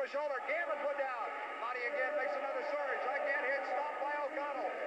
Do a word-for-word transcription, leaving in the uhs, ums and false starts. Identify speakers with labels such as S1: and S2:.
S1: the shoulder. Gambit put down. Monte again makes another surge. Again hit. Stopped by O'Connell.